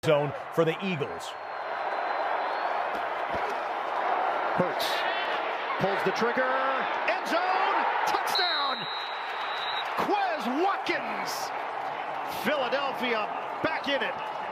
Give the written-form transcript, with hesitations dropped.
Zone for the Eagles. Hurts pulls the trigger, end zone, touchdown! Quez Watkins! Philadelphia back in it.